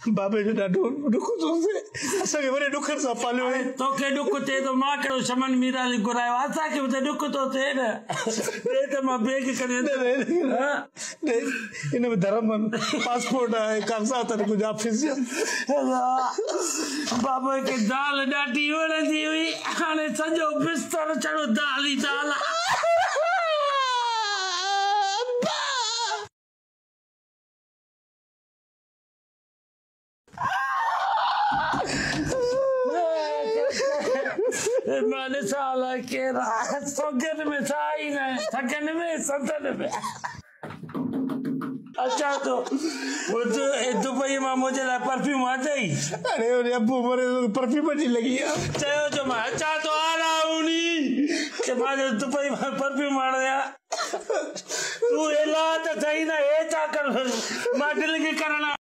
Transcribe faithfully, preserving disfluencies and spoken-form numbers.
बाबे जो ॾाढो ॾुख थो थिए असांखे वॾे ॾुखनि सां पालियो आहे तोखे ॾुख थिए थो मां कहिड़ो शमन मीरा घुरायो असांखे बि त ॾुख थो थिए न ॾे त मां बेग करे हिन में धर्म पासपोर्ट आहे कागज़ात आहिनि कुझु ऑफिस जा बाबा खे दाल ॾाढी वणंदी हुई हाणे सॼो बिस्तर चढ़ो दाल ई दाल मां ॾिसां अलाए केरु सोगन में साई न थकन में संतन में अच्छा तो ॿुध दुबई मां मुंहिंजे लाइ परफ्यूम अचई अरे वरी अबू मरे परफ्यूम जी लॻी आहे चयो जो मां अचां थो आला उनी के मां दुबई मां परफ्यूम आणिया तूं इलाह त सही न हे छा कर मां दिलि खे करणु